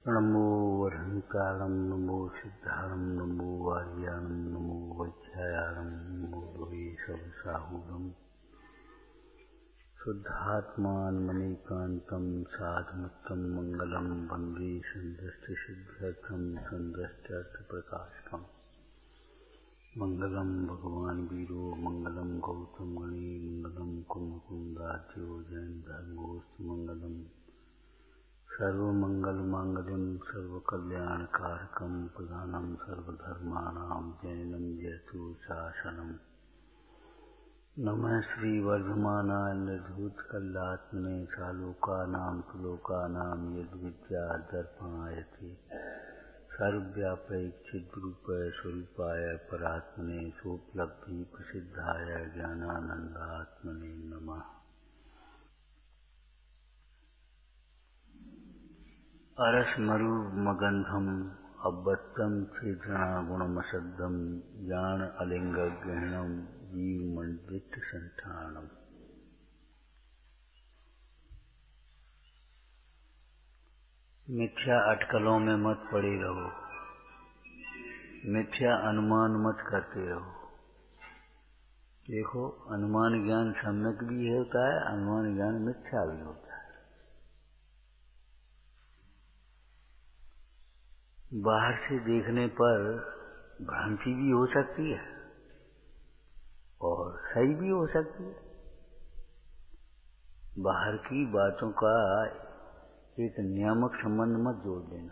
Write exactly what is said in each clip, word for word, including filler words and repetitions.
नमो वरहंकारं नमो सिद्धारं नमो वार्याणं नमो वैख्यायाणं नमो लोहे सबसाहूरम् शुद्धात्मानमनेकान्तं साधुमुत्तम मंगलम वन्दे सन्दृष्टिसिद्ध्यर्थं सन्दृष्ट्यर्थप्रकाशकम् मंगलम भगवान वीरो मंगलम गौतम गणे मंगलम कुंभकुंडाच्यो जैन धर्मोस्त मंगलम सर्वमंगल मांगल्यम सर्वकल्याणकारकम प्रधानम सर्वधर्माणां जैनम जयतु शासनम। नमः श्री वर्धमानाय निर्धूत कल्लात्मने सालोकानां तुलोकानां यद्विद्या दर्पणायते सर्वव्यापैच्छिद्रूपाय स्वरूपाय परात्मने सोपलब्धि प्रसिद्धाय ज्ञानानंदात्मने नमः। अरसमरु मगंधम अबत्तम छेदना गुणमसद्धम ज्ञान अलिंग गहनम जीव मंडित संठानम। मिथ्या अटकलों में मत पड़े रहो, मिथ्या अनुमान मत करते रहो। देखो, अनुमान ज्ञान सम्यक भी होता है, अनुमान ज्ञान मिथ्या भी होता है। बाहर से देखने पर भ्रांति भी हो सकती है और सही भी हो सकती है। बाहर की बातों का एक नियामक संबंध मत जोड़ लेना।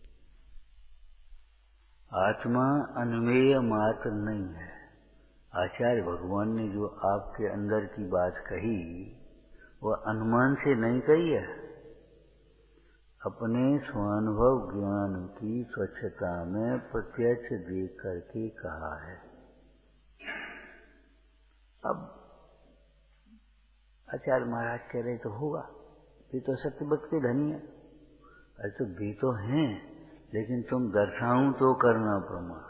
आत्मा अन्वेय मात्र नहीं है। आचार्य भगवान ने जो आपके अंदर की बात कही वह अनुमान से नहीं कही है, अपने स्वानुभव ज्ञान की स्वच्छता में प्रत्यक्ष देख करके कहा है। अब आचार्य महाराज कह रहे तो होगा, ये तो सत्यवत के धनी है। अरे तो वे तो हैं, लेकिन तुम दर्शाऊं तो करना प्रमाण।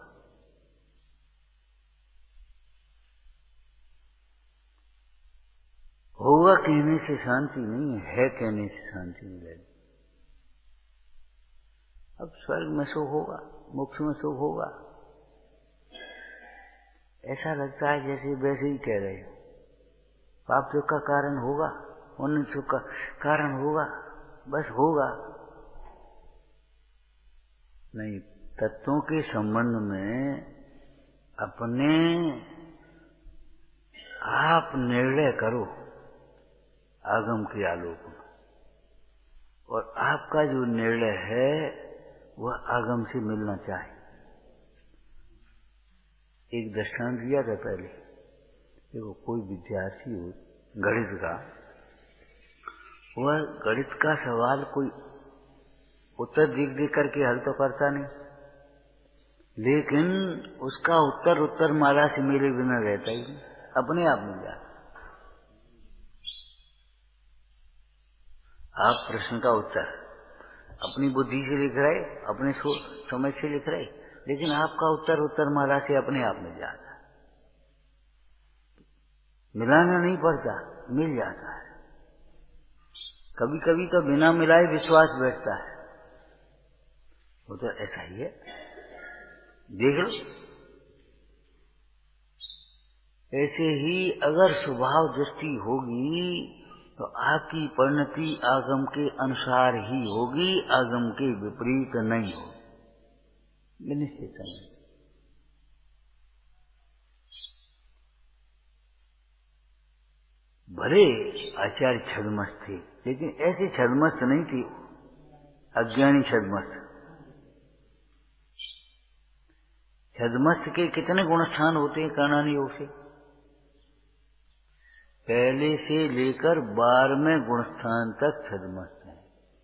होगा कहने से शांति नहीं है, है कहने से शांति मिलेगी। अब स्वर्ग में सुख होगा, मोक्ष में सुख होगा, ऐसा लगता है जैसे वैसे ही कह रहे हो। पाप सुख का कारण होगा, पुण्य सुख का कारण होगा, बस होगा। नहीं, तत्वों के संबंध में अपने आप निर्णय करो आगम के आलोक में, और आपका जो निर्णय है वह आगम से मिलना चाहिए। एक दृष्टांत दिया था पहले, देखो कोई विद्यार्थी हो गणित का, वह गणित का सवाल कोई उत्तर देख देख करके हल तो करता नहीं, लेकिन उसका उत्तर उत्तर माला से मिले बिना रहता ही नहीं, अपने आप मिल जाता। आप प्रश्न का उत्तर अपनी बुद्धि से लिख रहे, अपने सोच समझ से लिख रहे, लेकिन आपका उत्तर उत्तर माला से अपने आप मिल जाता है। मिलाना नहीं पड़ता, मिल जाता है। कभी कभी तो बिना मिलाए विश्वास बैठता है, वो तो ऐसा ही है, देख लो। ऐसे ही अगर स्वभाव दृष्टि होगी तो आपकी परिणति आगम के अनुसार ही होगी, आगम के विपरीत नहीं होगी, निश्चित नहीं। भले आचार्य छद्मस्त थे, लेकिन ऐसे छद्मस्त नहीं थे, अज्ञानी छद्मस्त। छद्मस्त के कितने गुणस्थान होते हैं कर्णानी योग से? पहले से लेकर बारहवें गुणस्थान तक छद्मस्त है।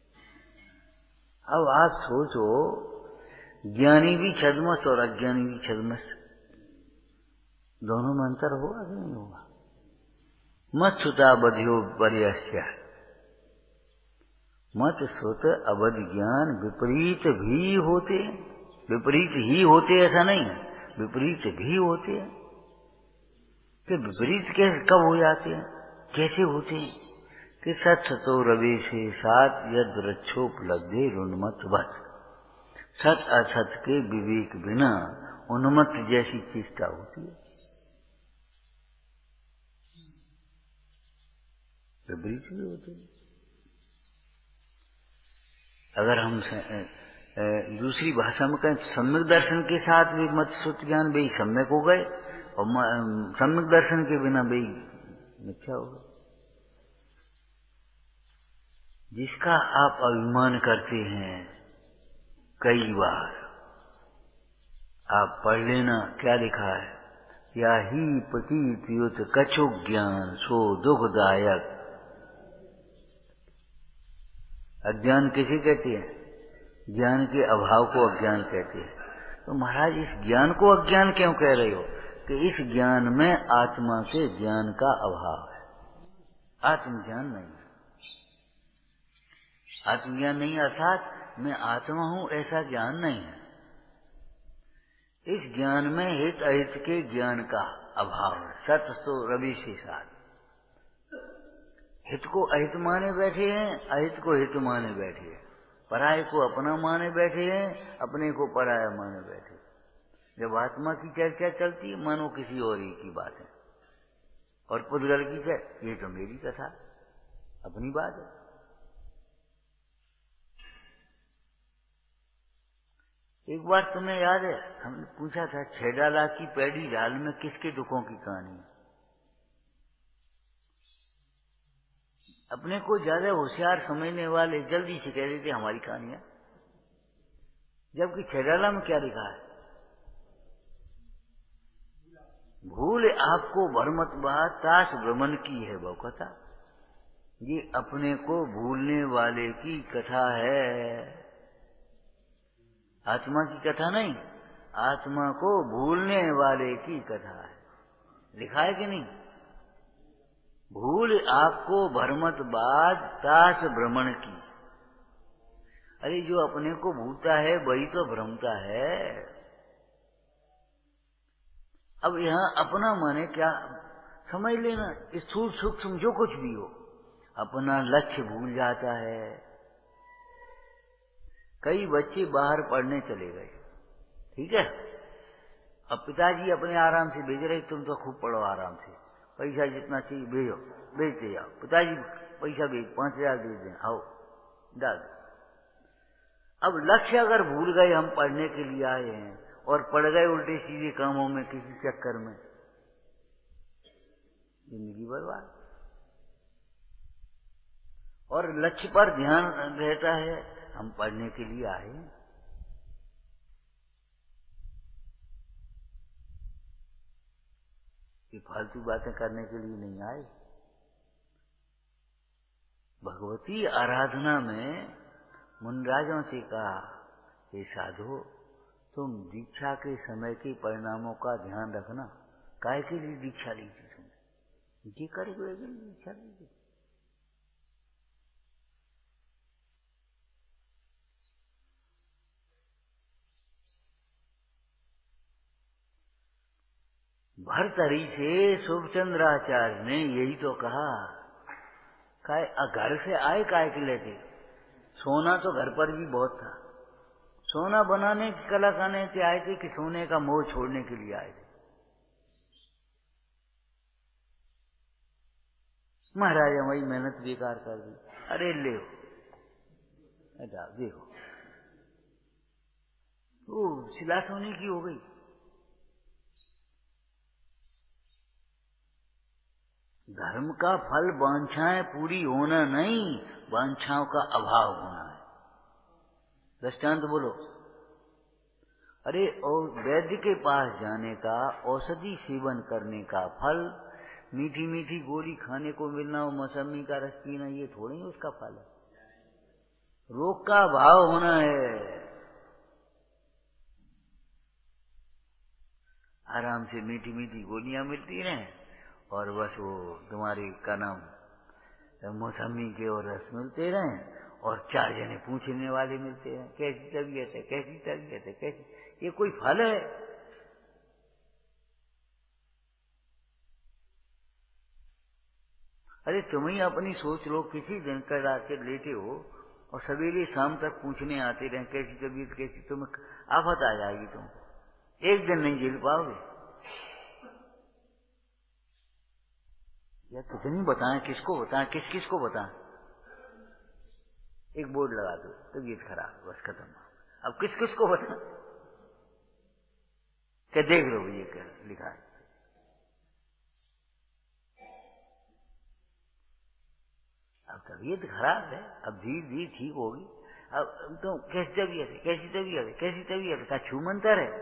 अब आप सोचो, ज्ञानी भी छद्मस्त और अज्ञानी भी छद्मस्त, दोनों में अंतर होगा कि नहीं होगा? मत सुता बधियो पर्यस्य, मत सुत अवध ज्ञान विपरीत भी होते, विपरीत ही होते ऐसा नहीं है, विपरीत भी होते हैं। कि विपरीत कैसे कब हो जाते हैं, कैसे होते हैं? कि सत तो रवि से सात यद रक्षोपलब्धि उन्मत्त बस। सत असत के विवेक बिना उन्मत्त जैसी चेष्टा होती है, विपरीत भी होती है। अगर हम दूसरी भाषा में कहें तो सम्यक दर्शन के साथ भी मत श्रुत ज्ञान वे सम्यक हो गए और सम्यक दर्शन के बिना वे मिथ्या हो गए। जिसका आप अभिमान करते हैं, कई बार आप पढ़ लेना क्या लिखा है, या ही प्रतीत युत कछु ज्ञान सो दुखदायक। अज्ञान किसे कहते हैं? ज्ञान के अभाव को अज्ञान कहते हैं। तो महाराज इस ज्ञान को अज्ञान क्यों कह रहे हो? कि इस ज्ञान में आत्मा के ज्ञान का अभाव है, आत्मज्ञान नहीं है। आत्मज्ञान नहीं अर्थात मैं आत्मा हूं ऐसा ज्ञान नहीं है। इस ज्ञान में हित अहित के ज्ञान का अभाव है। सत तो रवि से साथ, हित को अहित माने बैठे हैं, अहित को हित माने बैठे हैं, पराये को अपना माने बैठे हैं, अपने को पराया माने बैठे। जब आत्मा की चर्चा चलती है मानो किसी और ही की बात है, और पुद्गल की चर्चा ये तो मेरी कथा अपनी बात है। एक बार तुम्हें याद है हमने पूछा था छेडाला की पैड़ी झाल में किसके दुखों की कहानी है? अपने को ज्यादा होशियार समझने वाले जल्दी से कह देते हमारी कहानियां, जबकि छेडाला में क्या लिखा है? भूल आपको भरमत बात ताश भ्रमण की है वो कथा। ये अपने को भूलने वाले की कथा है, आत्मा की कथा नहीं। आत्मा को भूलने वाले की कथा है, लिखा है कि नहीं? भूल आपको भरमत बात ताश भ्रमण की। अरे जो अपने को भूलता है वही तो भ्रमता है। अब यहाँ अपना माने क्या समझ लेना, स्थूल सूक्ष्म जो कुछ भी हो, अपना लक्ष्य भूल जाता है। कई बच्चे बाहर पढ़ने चले गए, ठीक है, अब पिताजी अपने आराम से भेज रहे, तुम तो खूब पढ़ो आराम से, पैसा जितना चाहिए भेजो, भेजते जाओ। पिताजी पैसा भेज, पांच हजार भेज दें, आओ डाल। अब लक्ष्य अगर भूल गए, हम पढ़ने के लिए आए हैं और पड़ गए उल्टे सीधे कामों में किसी चक्कर में, जिंदगी बर्बाद। और लक्ष्य पर ध्यान रहता है, हम पढ़ने के लिए आए हैं। ये फालतू बातें करने के लिए नहीं आए। भगवती आराधना में मुनराजों से कहा, हे साधो तुम दीक्षा के समय के परिणामों का ध्यान रखना। काहे के लिए दीक्षा ली थी तुमने? ये करे हुए दीक्षा ली थी। भरतरी से शुभचंद्राचार्य ने यही तो कहा, काय घर से आए काय के लेते? सोना तो घर पर भी बहुत था, सोना बनाने की कला करने से आए थे कि सोने का मोह छोड़ने के लिए आए थे? महाराज वही मेहनत बेकार कर दी। अरे ले अच्छा देखो वो शिला सोने की हो गई। धर्म का फल वांछाएं पूरी होना नहीं, वांछाओं का अभाव होना है। दृष्टांत बोलो। अरे और वैद्य के पास जाने का, औषधि सेवन करने का फल मीठी मीठी गोली खाने को मिलना और मौसमी का रस पीना, ये थोड़ी उसका फल है। रोग का अभाव होना है। आराम से मीठी मीठी गोलियां मिलती रहें और बस वो तुम्हारी का नाम मौसमी के और रस मिलते रहें, और चार जने पूछने वाले मिलते हैं, कैसी तबीयत है, कैसी तबीयत है, कैसी। ये कोई फल है? अरे तुम ही अपनी सोच लो, किसी दिन का रात लेटे हो और सवेरे शाम तक पूछने आते रहे कैसी तबीयत कैसी, तुम्हें आफत आ जाएगी, तुमको एक दिन नहीं झेल पाओगे। या कितनी बताएं, किसको बताएं, किस किस को बताएं। एक बोर्ड लगा दो, तबीयत खराब, बस खत्म। अब किस किस को बताएं, क्या देख लो ये क्या लिखा है। अब तबीयत खराब है, अब धीरे धीरे ठीक होगी। अब तो कैसी तबीयत है, कैसी तबीयत है, कैसी तबीयत है, क्या छूमंतर है।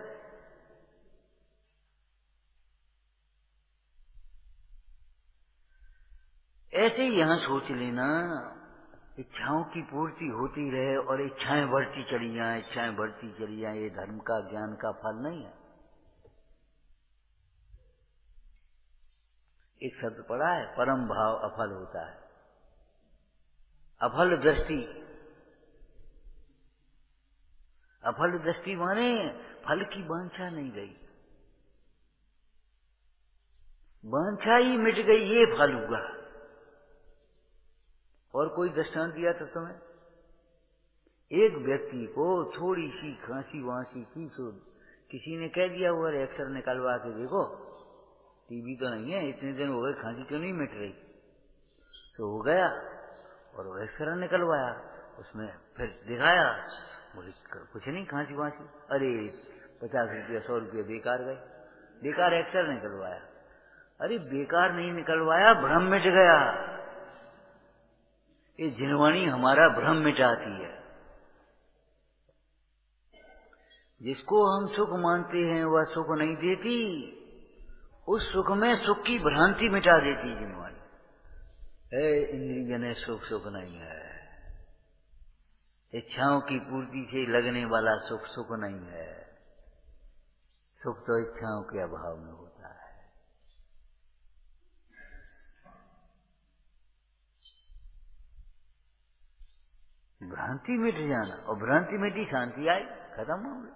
ऐसे ही यहां सोच लेना, इच्छाओं की पूर्ति होती रहे और इच्छाएं बढ़ती चली जाएं, इच्छाएं बढ़ती चली जाएं, ये धर्म का ज्ञान का फल नहीं है। एक शब्द पढ़ा है, परम भाव अफल होता है। अफल दृष्टि, अफल दृष्टि माने फल की वांछा नहीं रही, वांछा ही मिट गई, ये फल हुआ। और कोई दृष्टांत दिया था तुम्हें, एक व्यक्ति को थोड़ी सी खांसी वांसी की, तो किसी ने कह दिया वो एक्सरे निकलवा के देखो, टीबी तो नहीं है, इतने दिन हो गए खांसी क्यों नहीं मिट रही। तो हो गया और वो एक्सरे निकलवाया, उसमें फिर दिखाया, बोले कुछ नहीं खांसी वांसी। अरे पचास रुपया सौ रुपया बेकार गए, बेकार एक्सरे निकलवाया। अरे बेकार नहीं निकलवाया, भ्रम मिट गया। ये जिनवाणी हमारा भ्रम मिटाती है। जिसको हम सुख मानते हैं वह सुख नहीं देती, उस सुख में सुख की भ्रांति मिटा देती जिनवाणी। है इंद्रिय ने सुख सुख नहीं है, इच्छाओं की पूर्ति से लगने वाला सुख सुख नहीं है। सुख तो इच्छाओं के अभाव में होता है। भ्रांति मिट जाना, और भ्रांति मिटी शांति आई, खत्म हो गई।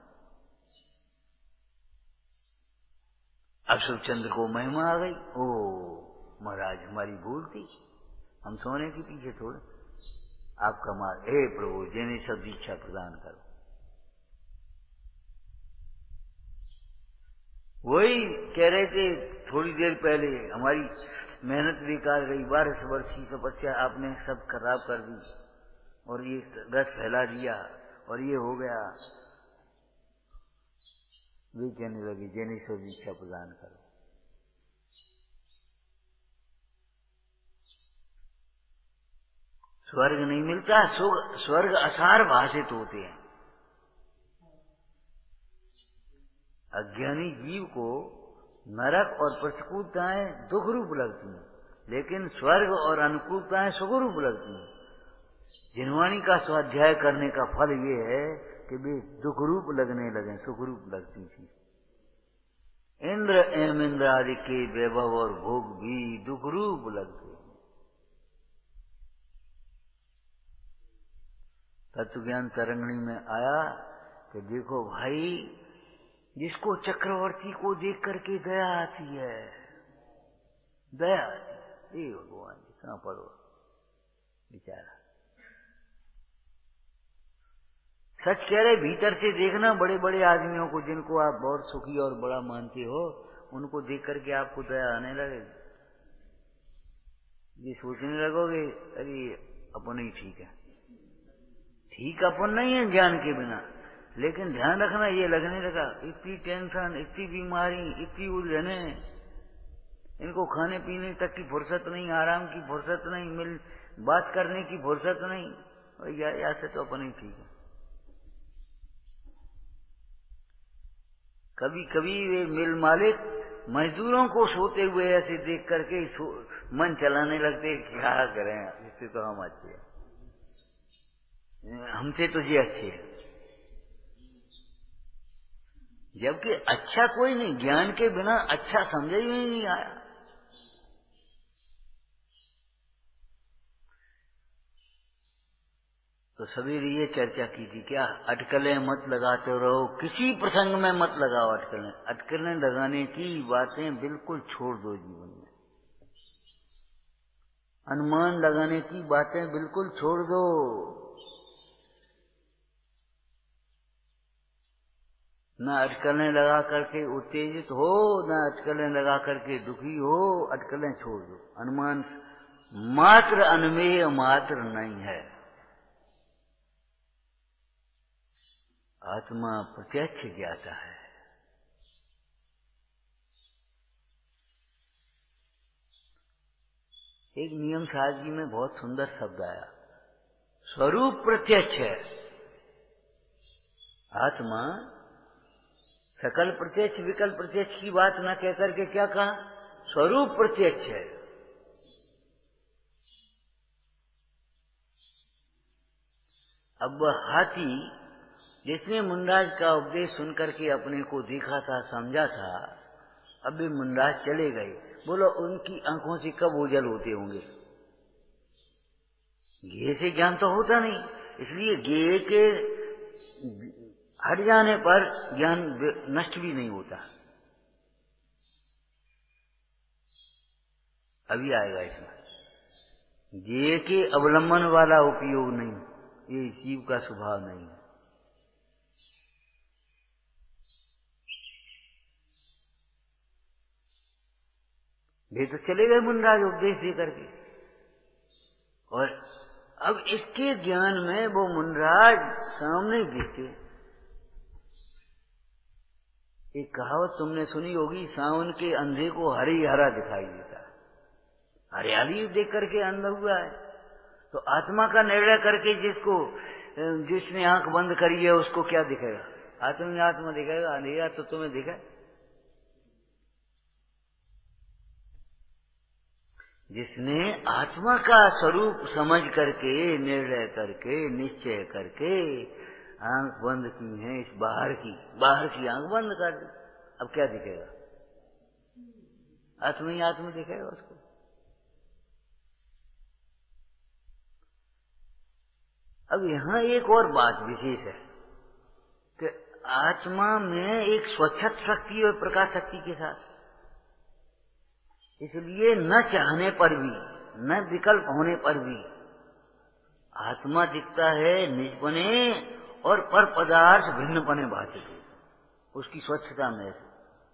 अब शिवचंद्र को महिमा आ गई, ओ महाराज हमारी भूल थी, हम सोने के पीछे थोड़े, आपका मार, हे प्रभु जिन्हें सब दीक्षा प्रदान करो। वही कह रहे थे थोड़ी देर पहले, हमारी मेहनत बेकार गई, बारह वर्ष की तपस्या आपने सब खराब कर दी, और ये रस फैला दिया, और ये हो गया। वे कहने लगे जिन्हें सब दीक्षा प्रदान करो। स्वर्ग नहीं मिलता, स्वर्ग असार भाषित होते हैं। अज्ञानी जीव को नरक और प्रतिकूलताएं दुख रूप लगती हैं, लेकिन स्वर्ग और अनुकूलताएं सुख रूप लगती हैं। जिनवाणी का स्वाध्याय करने का फल ये है कि वे दुख रूप लगने लगे, सुख रूप लगती थी। इंद्र एवं इंद्र आदि के वैभव और भोग भी दुख रूप लगते हैं। तत्व ज्ञान तरंगणी में आया कि देखो भाई, जिसको चक्रवर्ती को देख करके दया आती है, दया आती है, भगवान जी कहां पड़ो बेचारा। सच कह रहे, भीतर से देखना बड़े बड़े आदमियों को, जिनको आप बहुत सुखी और बड़ा मानते हो, उनको देख करके आपको दया आने लगेगी। ये सोचने लगोगे अरे अपन ही ठीक है। ठीक अपन नहीं है ज्ञान के बिना, लेकिन ध्यान रखना ये लगने लगा इतनी टेंशन, इतनी बीमारी, इतनी उलझने, इनको खाने पीने तक की फुर्सत नहीं, आराम की फुर्सत नहीं, मिल बात करने की फुर्सत नहीं, और या, या से तो अपन ही ठीक है। कभी कभी वे मिल मालिक मजदूरों को सोते हुए ऐसे देख करके मन चलाने लगते, क्या करें, इससे तो हम अच्छे हैं, हमसे तो ये अच्छे हैं। जबकि अच्छा कोई नहीं, ज्ञान के बिना अच्छा समझ में नहीं आया। तो सवेरे ये चर्चा की थी, क्या अटकलें मत लगाते रहो, किसी प्रसंग में मत लगाओ अटकलें। अटकलें लगाने की बातें बिल्कुल छोड़ दो जीवन में। अनुमान लगाने की बातें बिल्कुल छोड़ दो। न अटकलें लगा करके उत्तेजित हो, न अटकलें लगा करके दुखी हो, अटकलें छोड़ दो। अनुमान मात्र अनुमेय मात्र नहीं है। आत्मा प्रत्यक्ष ज्ञाता है। एक नियम सादगी में बहुत सुंदर शब्द आया, स्वरूप प्रत्यक्ष है। आत्मा सकल प्रत्यक्ष विकल्प प्रत्यक्ष की बात न कहकर के क्या कहा, स्वरूप प्रत्यक्ष है। अब वह हाथी जिसने मुंडराज का उपदेश सुनकर के अपने को देखा था, समझा था, अब भी मुंडराज चले गए। बोलो उनकी आंखों से कब ओझल होते होंगे? ज्ञेय से ज्ञान तो होता नहीं, इसलिए ज्ञेय के हट जाने पर ज्ञान नष्ट भी नहीं होता। अभी आएगा इसमें। ज्ञेय के अवलंबन वाला उपयोग नहीं, ये जीव का स्वभाव नहीं है। वे तो चले गए मुंडराज उपदेश दे करके, और अब इसके ज्ञान में वो मुंडराज सामने दिखे। एक कहावत तुमने सुनी होगी, सावन के अंधे को हरी हरा दिखाई देता है। हरियाली देख करके अंधा हुआ है। तो आत्मा का निर्णय करके जिसको जिसने आंख बंद करी है उसको क्या दिखेगा? आत्मा में आत्मा दिखेगा, अंधेरा तो तुम्हें दिखा। जिसने आत्मा का स्वरूप समझ करके निर्णय करके निश्चय करके आंख बंद की है, इस बाहर की बाहर की आंख बंद कर दी, अब क्या दिखेगा? आत्मा ही आत्मा दिखेगा उसको। अब यहां एक और बात विशेष है कि आत्मा में एक स्वच्छत शक्ति और प्रकाश शक्ति के साथ, इसलिए न चाहने पर भी न विकल्प होने पर भी आत्मा दिखता है निजपने और पर पदार्थ भिन्नपने भाते थे उसकी स्वच्छता में से।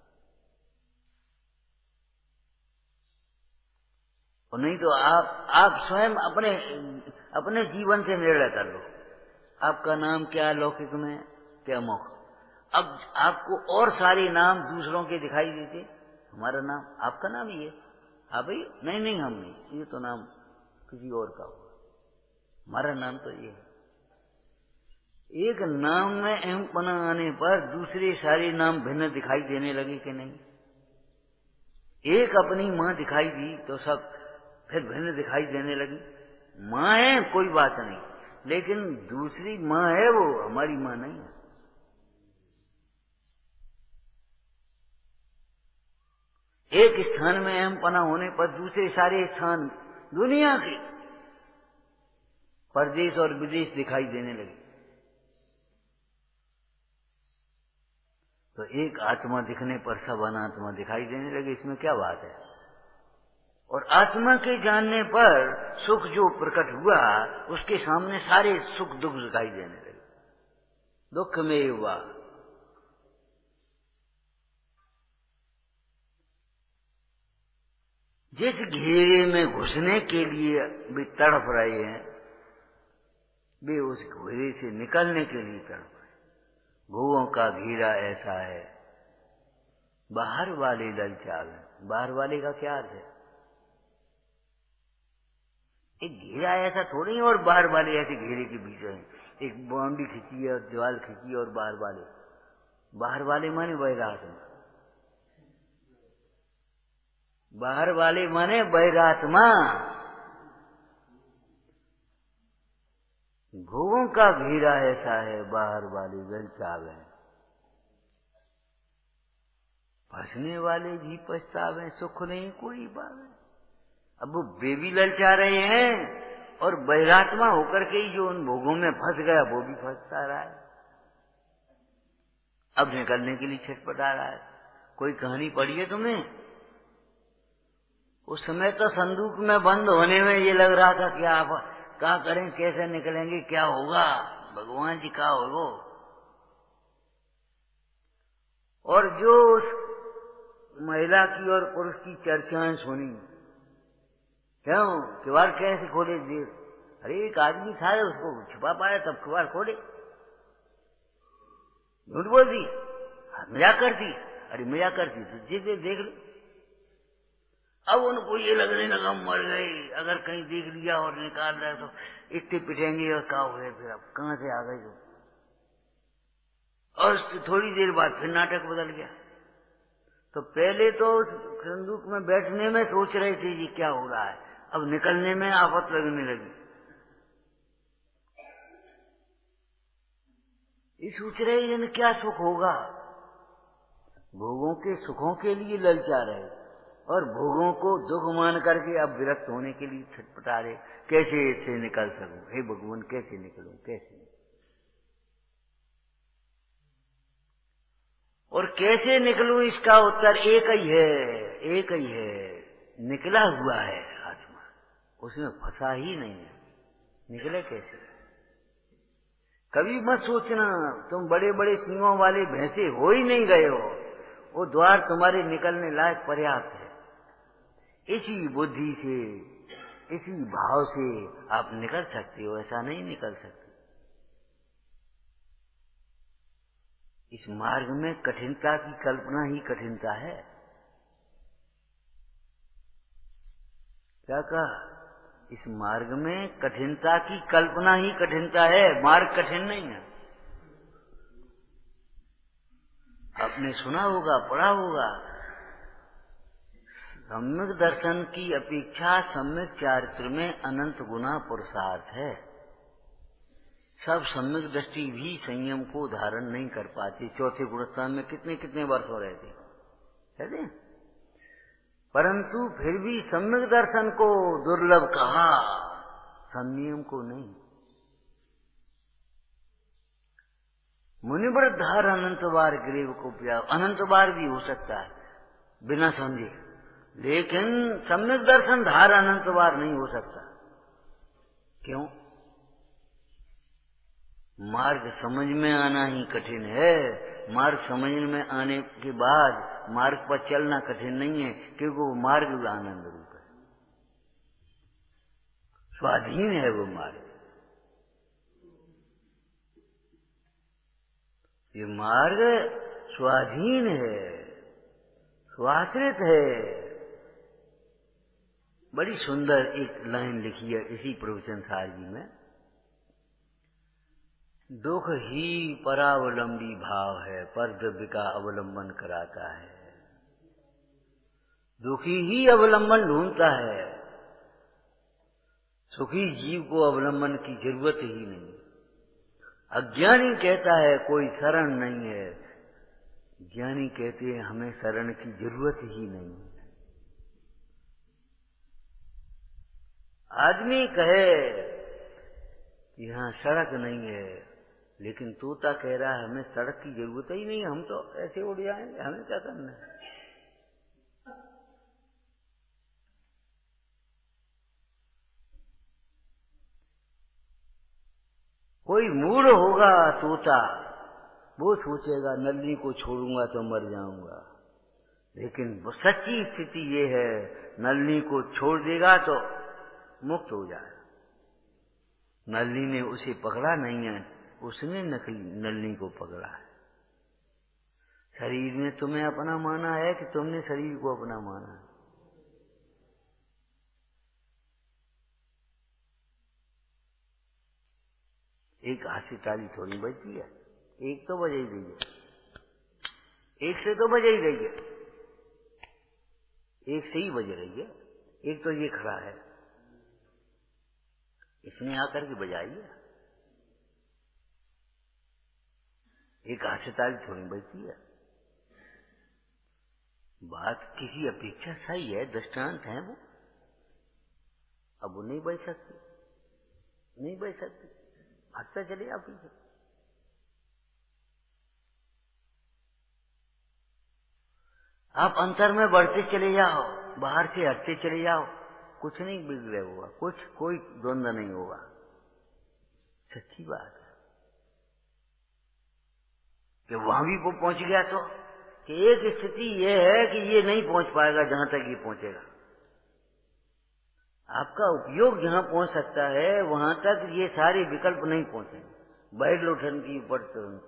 और नहीं तो आप आप स्वयं अपने अपने जीवन से निर्णय कर लो, आपका नाम क्या लौकिक में, क्या मौखिक। अब आपको और सारे नाम दूसरों के दिखाई देते, हमारा नाम आपका नाम ही है। हाँ भाई, नहीं नहीं हम नहीं, ये तो नाम किसी और का हुआ, हमारा नाम तो ये है। एक नाम में अहमपना आने पर दूसरे सारे नाम भिन्न दिखाई देने लगे कि नहीं? एक अपनी माँ दिखाई दी तो सब फिर भिन्न दिखाई देने लगी। माँ है कोई बात नहीं, लेकिन दूसरी माँ है वो हमारी माँ नहीं है। एक स्थान में अहमपना होने पर दूसरे सारे स्थान दुनिया के परदेश और विदेश दिखाई देने लगे। तो एक आत्मा दिखने पर सब अनात्मा दिखाई देने लगे, इसमें क्या बात है? और आत्मा के जानने पर सुख जो प्रकट हुआ उसके सामने सारे सुख दुख दिखाई देने लगे। दुख में हुआ जिस घेरे में घुसने के लिए वे तड़प रहे हैं, वे उस घेरे से निकलने के लिए तड़प रहे। भुवों का घेरा ऐसा है, बाहर वाले ललचावे। बाहर वाले का क्या अर्थ है? एक घेरा ऐसा थोड़ी है और बाहर वाले ऐसे घेरे के बीच है। एक बाउंड्री खींची है और दीवार खींची और बाहर वाले बाहर वाले माने बहिरात्मा, बाहर वाले माने बहिरात्मा। भुवों का घेरा ऐसा है, बाहर वाले ललचावे। फंसने वाले भी पछतावे, सुख नहीं कोई पावे। अब वो वे भी ललचा रहे हैं और बहिरात्मा होकर के ही जो उन भोगों में फंस गया वो भी फंसता रहा है, अब निकलने के लिए छटपटा रहा है। कोई कहानी पढ़ी है तुमने? उस समय तो संदूक में बंद होने में ये लग रहा था कि आप क्या करें, कैसे निकलेंगे, क्या होगा, भगवान जी का होगा। और जो उस महिला की और पुरुष की चर्चाएं सुनी, क्यों किवाड़ कैसे खोले देर, अरे एक आदमी था उसको छुपा पाया तब किवाड़ खोले, झूठ बोल दी, मजाक कर दी, अरे मजाक कर दी तो जे देख लो। अब उनको ये लगने लगा मर गए, अगर कहीं देख लिया और निकाल रहा तो इतने पिटेंगे और क्या हो गए, फिर अब कहां से आ गए जो। और थोड़ी देर बाद फिर नाटक बदल गया। तो पहले तो संदूक में बैठने में सोच रहे थे जी क्या हो रहा है, अब निकलने में आफत लगने लगी। ये सोच रहे जन क्या सुख होगा, भोगों के सुखों के लिए ललचा रहे और भोगों को दुख मान करके अब विरक्त होने के लिए छटपटा रहे, कैसे इससे निकल सकूं, हे भगवान कैसे निकलूं, कैसे। और कैसे निकलूं इसका उत्तर एक ही है, एक ही है, निकला हुआ है आत्मा, उसमें फंसा ही नहीं है, निकले कैसे। कभी मत सोचना तुम बड़े बड़े सींगों वाले भैंसे हो ही नहीं गए हो, वो द्वार तुम्हारे निकलने लायक पर्याप्त है। इसी बुद्धि से, इसी भाव से आप निकल सकते हो, ऐसा नहीं निकल सकते। इस मार्ग में कठिनता की कल्पना ही कठिनता है। क्या कहा, इस मार्ग में कठिनता की कल्पना ही कठिनता है, मार्ग कठिन नहीं है। आपने सुना होगा, पढ़ा होगा, सम्यक दर्शन की अपेक्षा सम्यक चारित्र में अनंत गुना पुरुषार्थ है। सब सम्यक दृष्टि भी संयम को धारण नहीं कर पाती। चौथे गुणस्थान में कितने कितने वर्ष हो रहे थे, कहते, परंतु फिर भी सम्यक दर्शन को दुर्लभ कहा, संयम को नहीं। मुनिव्रत धार अनंत बार ग्रीव को प्यार, अनंत बार भी हो सकता है बिना समझे, लेकिन सम्यक दर्शन धार अनंत बार नहीं हो सकता। क्यों? मार्ग समझ में आना ही कठिन है। मार्ग समझ में आने के बाद मार्ग पर चलना कठिन नहीं है, क्योंकि वो मार्ग आनंद रूप है, स्वाधीन है वो मार्ग। ये मार्ग स्वाधीन है, स्वाश्रित है। बड़ी सुंदर एक लाइन लिखी है इसी प्रवचन सार जी में, दुख ही परावलंबी भाव है, पर द्रव्य का अवलंबन कराता है। दुखी ही अवलंबन ढूंढता है, सुखी जीव को अवलंबन की जरूरत ही नहीं। अज्ञानी कहता है कोई शरण नहीं है, ज्ञानी कहते हैं हमें शरण की जरूरत ही नहीं। आदमी कहे कि यहाँ सड़क नहीं है, लेकिन तोता कह रहा है हमें सड़क की जरूरत ही नहीं, हम तो ऐसे उड़ जाएंगे, हमें क्या करना है। कोई मूढ़ होगा तोता, वो सोचेगा नल्ली को छोड़ूंगा तो मर जाऊंगा, लेकिन वो सच्ची स्थिति ये है, नल्ली को छोड़ देगा तो मुक्त हो जाएगा। नल्ली ने उसे पकड़ा नहीं है, उसने नकली नल्ली को पकड़ा है। शरीर ने तुम्हें अपना माना है कि तुमने शरीर को अपना माना है? एक हाथी ताली थोड़ी बजती है, एक तो बज ही रही है, एक से तो बज ही रही है, एक से ही बज रही है। एक तो ये खड़ा है, इसने आकर के बजाई है, एक हाथ से ताली थोड़ी बजती है। बात किसी अपेक्षा सही है, दृष्टांत है वो, अब वो नहीं बज सकती, नहीं बज सकती, हटता चले आप पीछे। आप अंतर में बढ़ते चले जाओ, बाहर से हटते चले जाओ, कुछ नहीं बिगड़े होगा, कुछ कोई द्वंद्व नहीं होगा। सच्ची बात है कि वहां भी वो पहुंच गया तो कि एक स्थिति ये है कि ये नहीं पहुंच पाएगा जहां तक ये पहुंचेगा। आपका उपयोग जहां पहुंच सकता है वहां तक ये सारे विकल्प नहीं पहुंचेंगे। बैठ लो ठन की ऊपर तुरंत।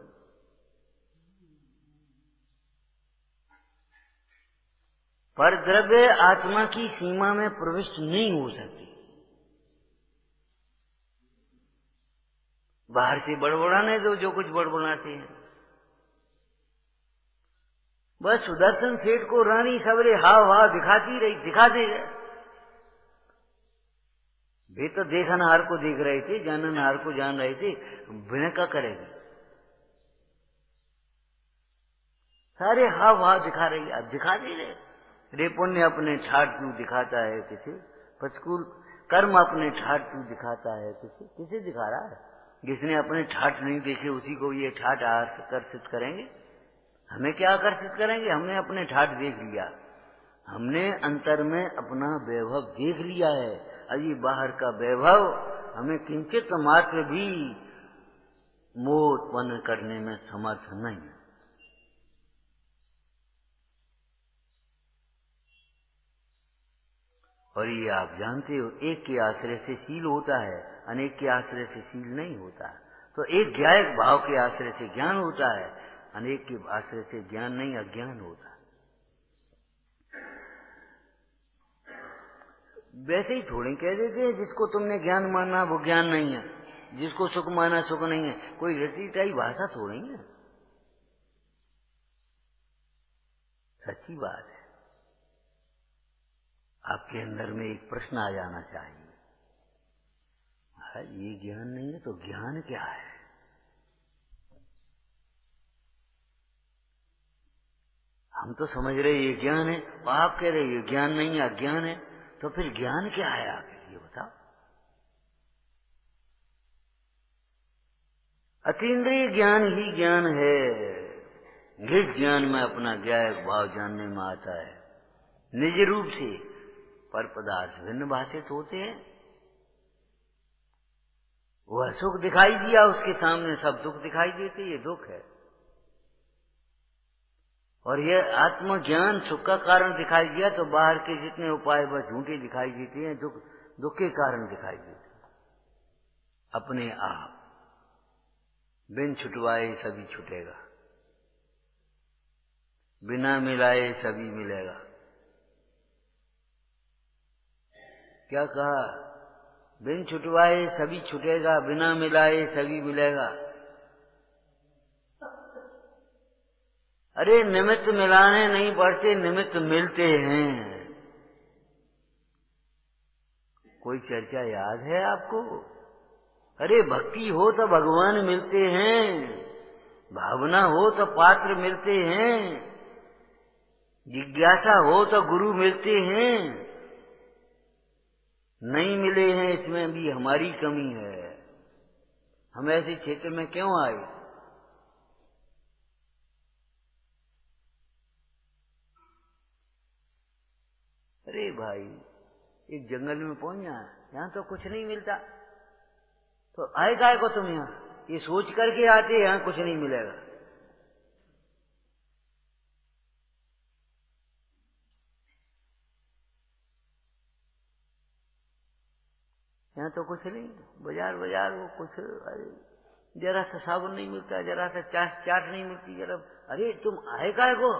पर द्रव्य आत्मा की सीमा में प्रविष्ट नहीं हो सकती। बाहर से बड़बड़ाने दो जो कुछ बड़बड़ाते हैं। बस सुदर्शन सेठ को रानी सवरे हाव हाव दिखाती रही, दिखाते गए। वे तो देखनहार को देख रहे थे, जाननहार को जान रहे थे, विनय का करेगी। सारे हाव हाव दिखा रही, अब दिखा दे रहे। रे पुण्य अपने ठाठ क्यों दिखाता है किसे, पचकुल कर्म अपने ठाठ क्यों दिखाता है किसे, किसे दिखा रहा है? जिसने अपने ठाठ नहीं देखे उसी को ये ठाठ आकर्षित करेंगे। हमें क्या आकर्षित करेंगे? हमने अपने ठाठ देख लिया, हमने अंतर में अपना वैभव देख लिया है। अभी बाहर का वैभव हमें किंचित मात्र भी मोह उत्पन्न करने में समर्थ नहीं है। और ये आप जानते हो, एक के आश्रय से शील होता है, अनेक के आश्रय से शील नहीं होता। तो एक ज्ञायक भाव के आश्रय से ज्ञान होता है, अनेक के आश्रय से ज्ञान नहीं, अज्ञान होता है। वैसे ही थोड़ी कह देते हैं जिसको तुमने ज्ञान माना वो ज्ञान नहीं है, जिसको सुख माना सुख नहीं है। कोई रटीटाई भाषा थोड़ी है, सच्ची बात है। आपके अंदर में एक प्रश्न आ जाना चाहिए, ये ज्ञान नहीं है तो ज्ञान क्या है? हम तो समझ रहे ये ज्ञान है, आप कह रहे ये ज्ञान नहीं है, अज्ञान है। तो फिर ज्ञान क्या है आखिर ये बताओ? अतीन्द्रिय ज्ञान ही ज्ञान है। जिस ज्ञान में अपना ज्ञायक भाव जानने में आता है, निज रूप से पर पदार्थ भिन्न भाषित होते हैं। वह सुख दिखाई दिया, उसके सामने सब दुख दिखाई देते, ये दुख है। और यह आत्मज्ञान सुख का कारण दिखाई दिया तो बाहर के जितने उपाय बस झूठे दिखाई देते हैं, दुख दुख के कारण दिखाई देते हैं। अपने आप बिन छुटवाए सभी छुटेगा, बिना मिलाए सभी मिलेगा। क्या कहा? बिन छुटवाए सभी छुटेगा, बिना मिलाए सभी मिलेगा। अरे निमित्त मिलाने नहीं पड़ते, निमित्त मिलते हैं। कोई चर्चा याद है आपको? अरे भक्ति हो तो भगवान मिलते हैं, भावना हो तो पात्र मिलते हैं, जिज्ञासा हो तो गुरु मिलते हैं। नहीं मिले हैं, इसमें भी हमारी कमी है। हम ऐसे क्षेत्र में क्यों आए? अरे भाई, एक जंगल में पहुंच जाए, यहाँ तो कुछ नहीं मिलता, तो आए काय को तुम यहाँ? ये सोच करके आते यहाँ कुछ नहीं मिलेगा। यहाँ तो कुछ नहीं, बाजार बाजार वो कुछ, अरे जरा सा साबुन नहीं मिलता, जरा सा चाट चाट नहीं मिलती, जरा। अरे तुम आए काय को?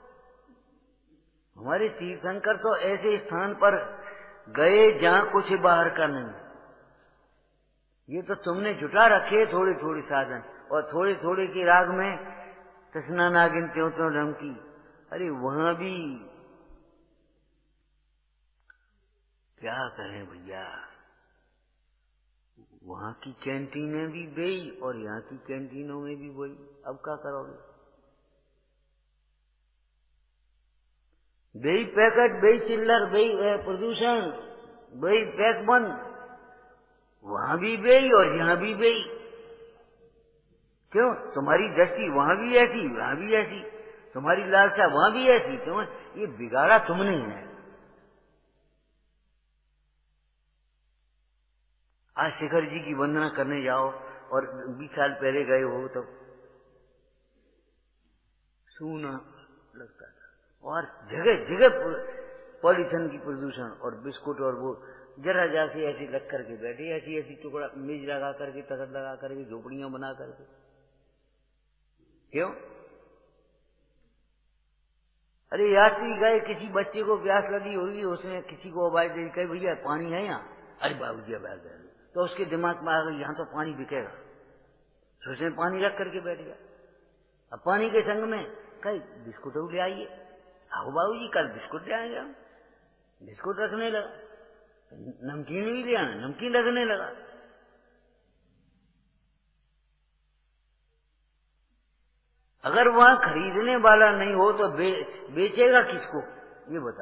हमारे तीर्थंकर तो ऐसे स्थान पर गए जहां कुछ बाहर का नहीं। ये तो तुमने जुटा रखे थोड़े थोड़े साधन, और थोड़े थोड़े के राग में तृष्णा नागिन त्यों त्यों ढंग की। अरे वहां भी क्या कहें भैया, वहां की कैंटीनें भी गई और यहाँ की कैंटीनों में भी वही। अब क्या करोगे? बेई पैकेट, बेई चिल्लर, बेई प्रदूषण, बेई पैक बंद, वहां भी बेई और यहाँ भी बेई। क्यों? तुम्हारी दृष्टि वहां भी ऐसी, वहां भी ऐसी, तुम्हारी लालसा वहां भी ऐसी। क्यों? ये बिगाड़ा तुमने है, आज शिखर जी की वंदना करने जाओ और बीस साल पहले गए हो तो सूना लगता था। और जगह जगह पॉलीथीन की प्रदूषण और बिस्कुट और वो जरा जैसे ऐसी लग करके बैठे, ऐसी ऐसी टुकड़ा मेज लगा करके, तखत लगा करके, झोपड़ियां बना करके। क्यों? अरे यात्री गए, किसी बच्चे को प्यास लगी होगी, उसने किसी को आवाज दी, कहे भैया पानी है यहाँ। अरे बाबू जी आवाज दे, तो उसके दिमाग में आ गई यहाँ तो पानी बिकेगा, तो उसने पानी रख करके बैठ गया। अब पानी के संग में कहीं बिस्कुट ले आइए, आओ बाबू जी कल बिस्कुट ले आएंगे हम। बिस्कुट रखने लगा, नमकीन भी ले आना, नमकीन रखने लगा। अगर वहां खरीदने वाला नहीं हो तो बे, बेचेगा किसको ये बता।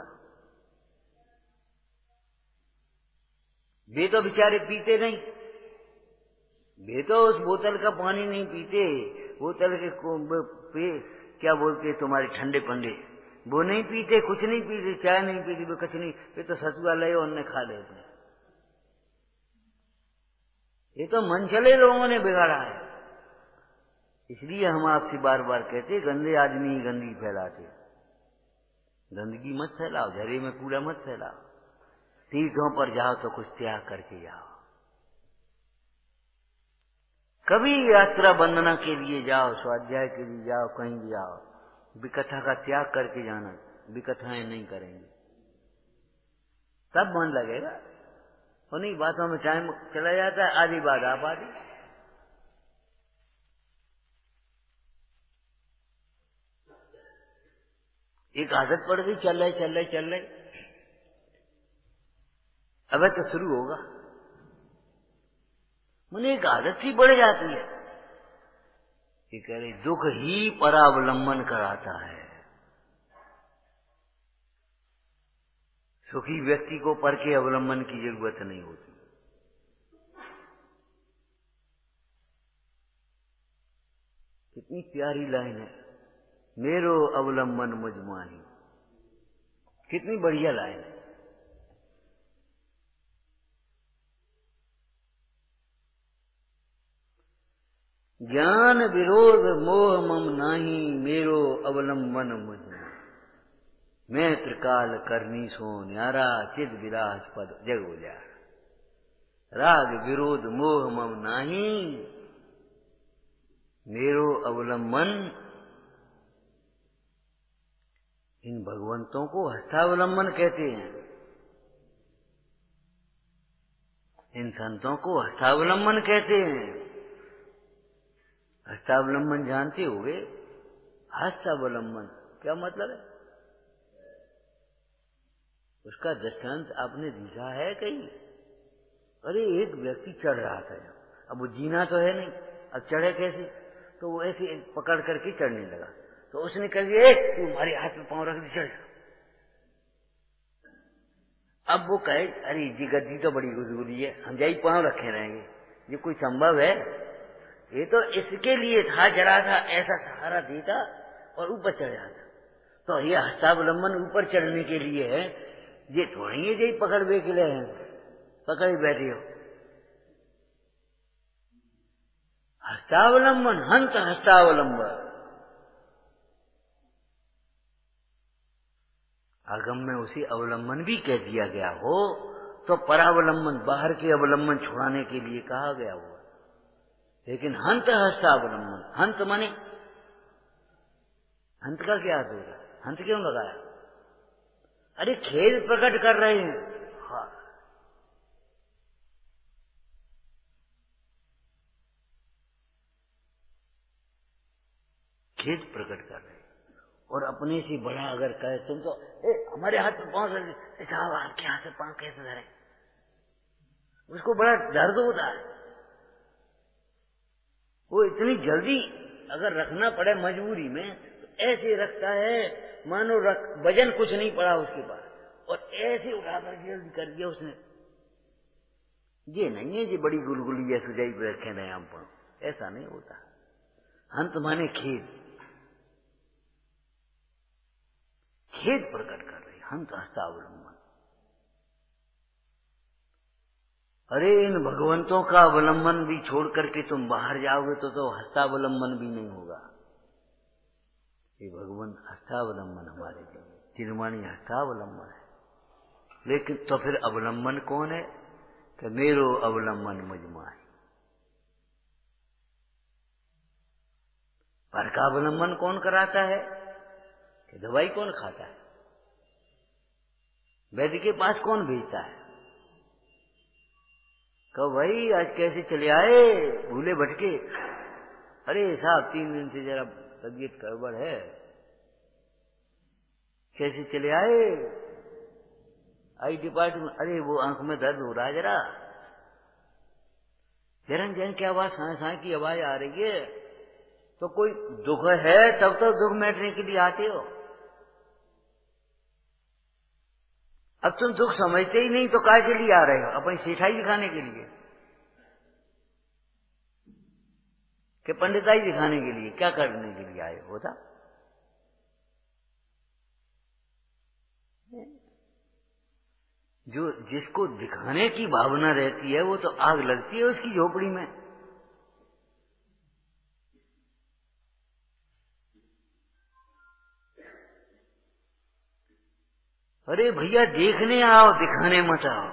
वे तो बेचारे पीते नहीं, वे तो उस बोतल का पानी नहीं पीते, बोतल के पे क्या बोलते तुम्हारे ठंडे पंडे, वो नहीं पीते, कुछ नहीं पीते, चाय नहीं पीती, वो कुछ नहीं, वे तो सतुआ ले और खा लेते। ये तो मनचले लोगों ने बिगाड़ा है। इसलिए हम आपसे बार बार कहते, गंदे आदमी ही गंदगी फैलाते। गंदगी मत फैलाओ, झरे में कूड़ा मत फैलाओ। तीर्थों पर जाओ तो कुछ त्याग करके जाओ। कभी यात्रा वंदना के लिए जाओ, स्वाध्याय के लिए जाओ, कहीं भी जाओ, विकथा का त्याग करके जाना। विकथाएं नहीं करेंगे तब मन लगेगा। उन्हीं बातों में टाइम चला जाता है, आधी बात आप आधी। एक आदत पड़ गई, चल रहे चल रहे चल रहे, अब तो शुरू होगा। मुझे एक आदत सी बढ़ जाती है। ये कह रहे दुख ही परावलंबन कराता है। सुखी व्यक्ति को पर के अवलंबन की जरूरत नहीं होती। कितनी प्यारी लाइन है, मेरो अवलंबन मुझ माही। कितनी बढ़िया लाइन है। ज्ञान विरोध मोह मम नाही, मेरो अवलंबन मुझ माही। मैं त्रिकाल करनी सो न्यारा, चिद विलास पद जग उजारा। राग विरोध मोह मम नाही, मेरो अवलंबन। इन भगवंतों को हस्तावलंबन कहते हैं। इन संतों को हस्तावलंबन कहते हैं। हस्तावलंबन जानते होगे? हस्तावलंबन क्या मतलब है? उसका दृष्टांत आपने दिखा है कहीं? अरे एक व्यक्ति चढ़ रहा था, अब वो जीना तो है नहीं, अब चढ़े कैसे? तो वो ऐसे पकड़ करके चढ़ने लगा, तो उसने कह दिया तू हमारे हाथ में पांव रख दे, चढ़। अब वो कहे अरे जी गद्दी तो बड़ी गुजगुदी है, हम जाई पांव रखे रहेंगे, ये कोई संभव है? ये तो इसके लिए था, जरा था ऐसा सहारा देता और ऊपर चढ़ जाता। तो ये हस्तावलंबन ऊपर चढ़ने के लिए है, ये थोड़ी है जी पकड़ बे के लिए हैं, पकड़ बैठे हो। हस्तावलंबन हंत हस्तावलंबन। आगम में उसे अवलंबन भी कह दिया गया हो तो परावलंबन, बाहर के अवलंबन छुड़ाने के लिए कहा गया हुआ। लेकिन हंत हस्तावलंबन, हंत माने हंत का क्या अर्थ होगा? हंत क्यों लगाया? अरे खेद प्रकट कर रहे हैं। हाँ, खेद प्रकट कर रहे हैं। और अपने से बड़ा अगर कहे तुम तो ए, हमारे हाथ में पांव धरे, साहब आपके हाथ से पांव कैसे धरे? उसको बड़ा दर्द होता है। वो इतनी जल्दी अगर रखना पड़े मजबूरी में तो ऐसे रखता है मानो रख वजन कुछ नहीं पड़ा उसके पास, और ऐसे उठा कर जल्दी कर दिया उसने। ये नहीं है जी बड़ी गुलगुली है सुजाई पे रखे रहे हम पर, ऐसा नहीं होता। हंत माने खेद, खेद प्रकट कर रहे हंत हस्तावलंबन। अरे इन भगवंतों का अवलंबन भी छोड़ करके तुम बाहर जाओगे तो तो हस्तावलंबन भी नहीं होगा। ये भगवान हस्तावलंबन हमारे लिए, चिरमानी हस्तावलंबन है। लेकिन तो फिर अवलंबन कौन है? कि मेरो अवलंबन मुझमाई। पर का अवलंबन कौन कराता है? कि दवाई कौन खाता है? वैद्य के पास कौन भेजता है? कहो भाई आज कैसे चले आए भूले भटके? अरे साहब तीन दिन से जरा तबीयत गड़बड़ है। कैसे चले आए? Eye department. अरे वो आंख में दर्द हो रहा है जरा, जरन जन की आवाज साए साए की आवाज आ रही है। तो कोई दुख है तब तो दुख मिटने के लिए आते हो। अब तुम दुख समझते ही नहीं तो काय के लिए आ रहे हो? अपनी सेठाई दिखाने के लिए कि पंडिताई दिखाने के लिए? क्या करने के लिए आए हो? था जो जिसको दिखाने की भावना रहती है वो तो आग लगती है उसकी झोपड़ी में। अरे भैया देखने आओ, दिखाने मत आओ।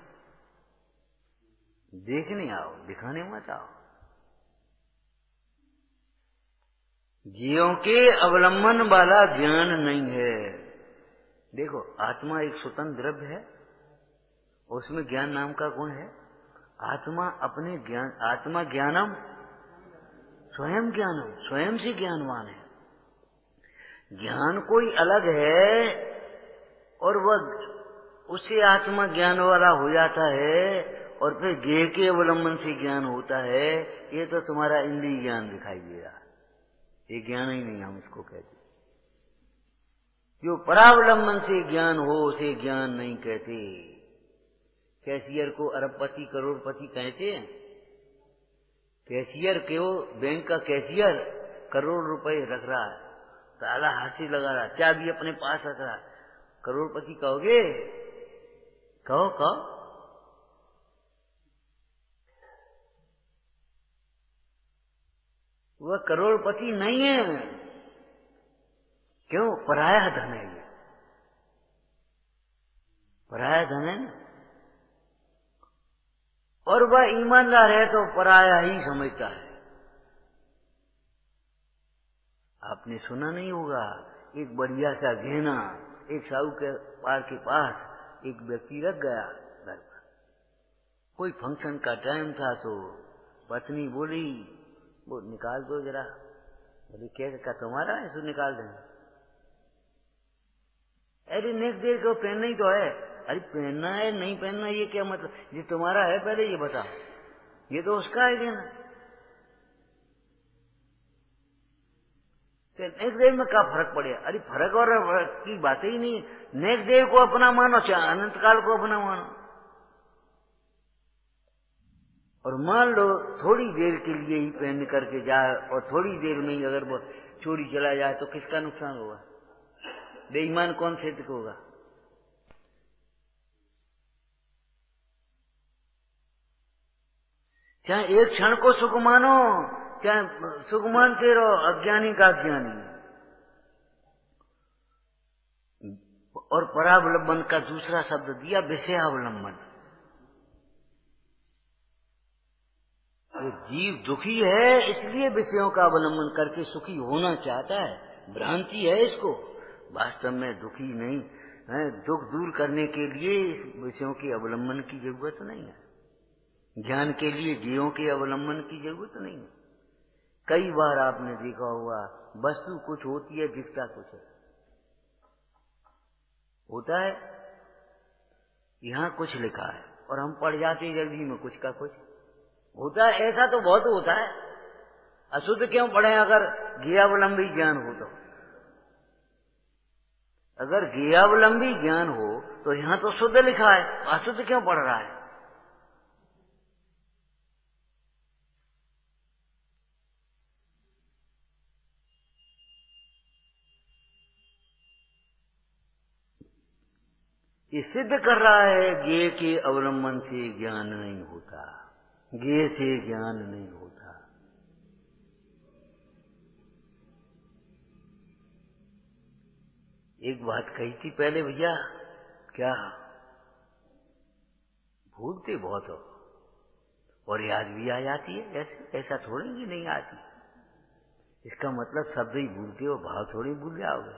देखने आओ, दिखाने मत आओ। जीवों के अवलंबन वाला ज्ञान नहीं है। देखो आत्मा एक स्वतंत्र द्रव्य है, उसमें ज्ञान नाम का गुण है। आत्मा अपने ज्ञान, आत्मा ज्ञानम स्वयं ज्ञानम, स्वयं से ज्ञानवान है। ज्ञान कोई अलग है और वह उससे आत्मा ज्ञान वाला हो जाता है और फिर ज्ञेय के अवलंबन से ज्ञान होता है। ये तो तुम्हारा इंद्रिय ज्ञान दिखाई दे रहा, ये ज्ञान ही नहीं हम इसको कहते। जो परावलंबन से ज्ञान हो उसे ज्ञान नहीं कहते। कैशियर को अरबपति करोड़पति कहते हैं? कैशियर के वो बैंक का कैशियर करोड़ रुपए रख रहा है, ताला हाथ से लगा रहा, चाबी अपने पास रख रहा, करोड़पति कहोगे? कहो कहो। वह करोड़पति नहीं है। क्यों? पराया धन है, ये पराया धन है ना। और वह ईमानदार है तो पराया ही समझता है। आपने सुना नहीं होगा, एक बढ़िया सा गहना एक साहूकार के पास एक व्यक्ति रख गया घर पर। कोई फंक्शन का टाइम था तो पत्नी बोली वो निकाल दो जरा। बोले क्या का तुम्हारा है? सो निकाल दें। अरे नेक्स्ट डे को पहनना ही तो है। अरे पहनना है नहीं पहनना ये क्या मतलब? ये तुम्हारा है पहले ये बता, ये तो उसका है देना। नेक्स्ट डे में क्या फर्क पड़े? अरे फर्क और की बात ही नहीं। नेक्स्ट डे को अपना मानो चाहे अनंत काल को अपना मानो। और मान लो थोड़ी देर के लिए ही पहन करके जाए और थोड़ी देर में ही अगर वो चोरी चला जाए तो किसका नुकसान होगा? बेईमान कौन सिद्ध होगा? चाहे एक क्षण को सुख मानो, चाहे सुख मानते रहो, अज्ञानी का अज्ञानी। और परावलंबन का दूसरा शब्द दिया विषयावलंबन। तो जीव दुखी है इसलिए विषयों का अवलंबन करके सुखी होना चाहता है। भ्रांति है इसको, वास्तव में दुखी नहीं है। दुख दूर करने के लिए इस विषयों के अवलंबन की जरूरत नहीं है। ज्ञान के लिए ज्ञेयों के अवलंबन की जरूरत नहीं है। कई बार आपने देखा होगा वस्तु कुछ होती है दिखता कुछ है, होता है यहाँ कुछ लिखा है और हम पढ़ जाते हैं जल्दी में कुछ का कुछ होता है। ऐसा तो बहुत होता है। अशुद्ध क्यों पढ़े अगर ज्ञेयावलंबी ज्ञान हो तो? अगर ज्ञेयावलंबी ज्ञान हो तो यहाँ तो शुद्ध लिखा है, अशुद्ध क्यों पढ़ रहा है? ये सिद्ध कर रहा है ज्ञेय के अवलंबन से ज्ञान नहीं होता, ज्ञेय से ज्ञान नहीं होता। एक बात कही थी पहले भैया, क्या भूलते बहुत हो और याद भी आ जाती है, ऐसे ऐसा थोड़ी कि नहीं आती। इसका मतलब शब्द ही भूलते हो, भाव थोड़ी भूल जाओगे।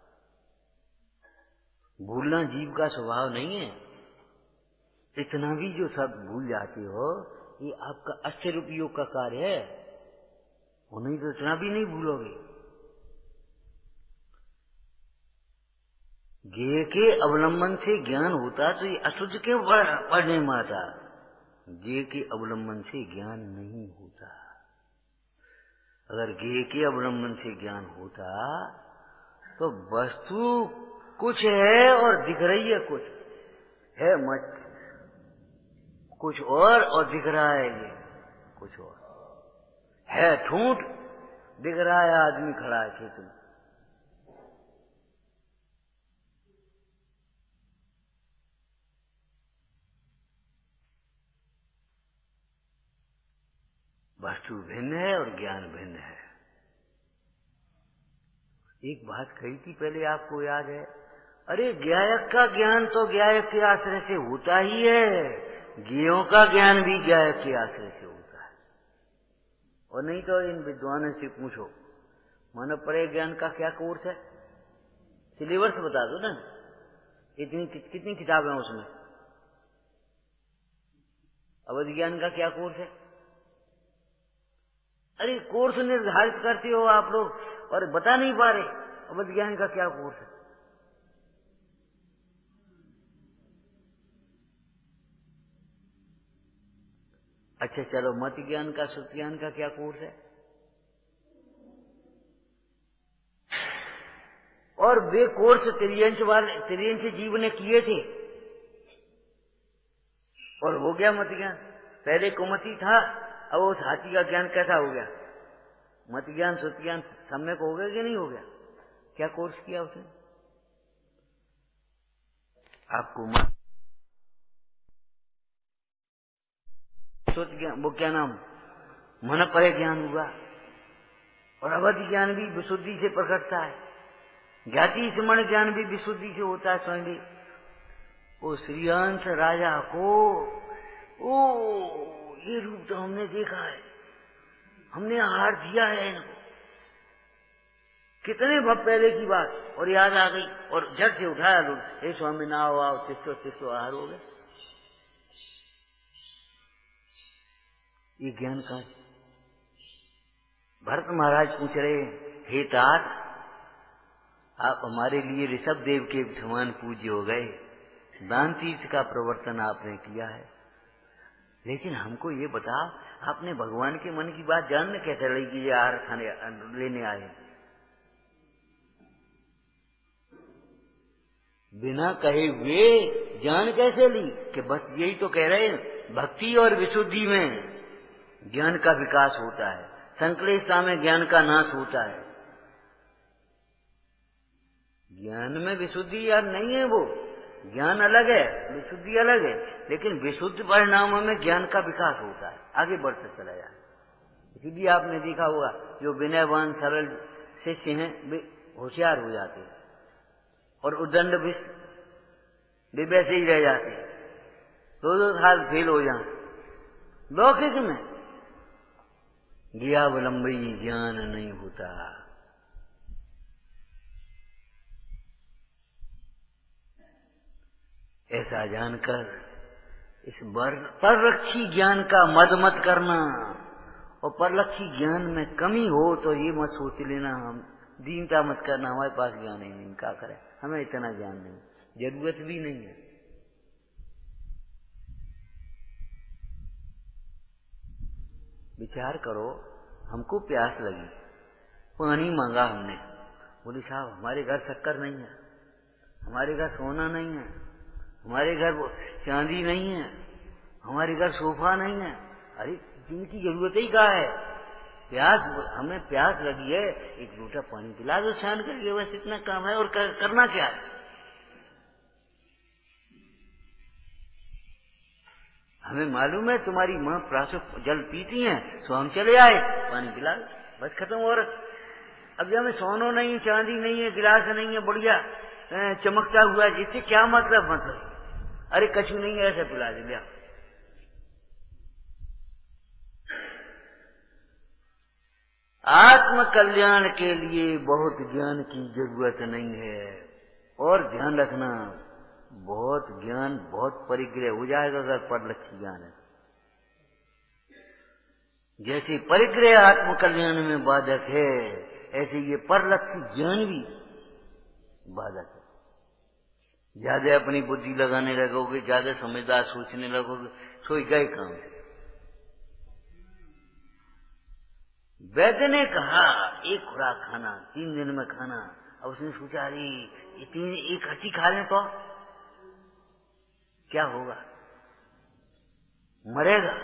भूलना जीव का स्वभाव नहीं है। इतना भी जो शब्द भूल जाते हो ये आपका आश्चर्य उपयोग का कार्य है, वो नहीं तो इतना भी नहीं भूलोगे। ज्ञेय के अवलंबन से ज्ञान होता तो ये अशुद्ध क्यों पढ़ने में आता। ज्ञेय के अवलंबन से ज्ञान नहीं होता। अगर ज्ञेय के अवलंबन से ज्ञान होता तो वस्तु कुछ है और दिख रही है कुछ है, मत कुछ और और दिख रहा है ये कुछ और है। ठूंठ दिख रहा है, आदमी खड़ा है खेत में। वस्तु भिन्न है और ज्ञान भिन्न है। एक बात कही थी पहले, आपको याद है? अरे ज्ञायक का ज्ञान तो ज्ञायक के आश्रय से होता ही है, ज्ञेयों का ज्ञान भी ज्ञायक के आश्रय से होता है। और नहीं तो इन विद्वानों से पूछो, मानव परे ज्ञान का क्या कोर्स है, सिलेबस बता दो ना। इतनी कि, कितनी किताबें हैं उसमें? अवध ज्ञान का क्या कोर्स है? अरे कोर्स निर्धारित करते हो आप लोग और बता नहीं पा रहे अवध ज्ञान का क्या कोर्स है। अच्छा चलो, मत ज्ञान का, श्रुति ज्ञान का क्या कोर्स है? और वे कोर्स त्रियंश वाले त्रियंश जीव ने किए थे और हो गया मत ज्ञान। पहले कुमति था, अब उस हाथी का ज्ञान कैसा हो गया? मत ज्ञान श्रुति ज्ञान सम्यक हो गया कि नहीं हो गया? क्या कोर्स किया उसने? आपको मत श्रुति ज्ञान, वो क्या नाम, मन परे ज्ञान हुआ। और अवध ज्ञान भी विशुद्धि से प्रकटता है। ज्ञाति स्मरण ज्ञान भी विशुद्धि से होता है। स्वयं वो श्रीयांश राजा को, ओ ये रूप तो हमने देखा है, हमने आहार दिया है इनको, कितने भव पहले की बात, और याद आ गई और झट से उठाया लोग, हे स्वामी ना हो आओ, शिष्टो शिष्टो आहार हो गए। ये ज्ञान का भरत महाराज पूछ रहे, हे तात, आप हमारे लिए ऋषभ देव के समान पूज्य हो गए, दान तीर्थ का प्रवर्तन आपने किया है, लेकिन हमको ये बता, आपने भगवान के मन की बात जानने कैसे लगी कि ये आहार खाने लेने आए? बिना कहे हुए जान कैसे ली? कि बस यही तो कह रहे हैं, भक्ति और विशुद्धि में ज्ञान का विकास होता है, संक्लेशता में ज्ञान का नाश होता है। ज्ञान में विशुद्धि यार नहीं है, वो ज्ञान अलग है, विशुद्धि अलग है, लेकिन विशुद्ध परिणामों में ज्ञान का विकास होता है, आगे बढ़ते चला जाए। इसीलिए आपने देखा होगा जो विनयवान सरल शिष्य हैं वे होशियार हो जाते हैं और उद्दंड भी वैसे ही रह जाते हैं, दो दो साल फेल हो जाए। लौकिक में ज्ञावलंबी ज्ञान नहीं होता। ऐसा जानकर इस परलक्षी ज्ञान का मद मत करना, और परलक्षी ज्ञान में कमी हो तो ये मत सोच लेना हम दीनता मत करना, हमारे पास ज्ञान ही नहीं, क्या करें, हमें इतना ज्ञान नहीं, जरूरत भी नहीं है। विचार करो, हमको प्यास लगी, पानी मांगा हमने, बोले साहब हमारे घर शक्कर नहीं है, हमारे घर सोना नहीं है, हमारे घर चांदी नहीं है, हमारे घर सोफा नहीं है। अरे जिनकी जरूरत ही क्या है, प्यास, हमें प्यास लगी है, एक लोटा पानी पिला दो छान करके, बस इतना काम है। और कर, करना क्या है? हमें मालूम है तुम्हारी माँ प्यासे जल पीती हैं, सो हम चले आए, पानी पिला, बस खत्म। और अब हमें सोनो नहीं, चांदी नहीं है, गिलास नहीं है बढ़िया चमकता हुआ, जिससे क्या मतलब मतलब अरे कछु नहीं है, ऐसे पिला दे। आत्म कल्याण के लिए बहुत ज्ञान की जरूरत नहीं है। और ध्यान रखना, बहुत ज्ञान बहुत परिग्रह हो जाएगा अगर परलक्षी ज्ञान है। जैसे परिग्रह आत्म कल्याण में बाधक है, ऐसे ये परलक्षी ज्ञान भी बाधक है। ज्यादा अपनी बुद्धि लगाने लगोगे, ज्यादा समझदार सोचने लगोगे, सोई गए काम। वैद्य ने कहा एक खुराक खाना, तीन दिन में खाना। अब उसने सोचा अरे ये तीन एक हड्डी खा लें तो क्या होगा, मरेगा।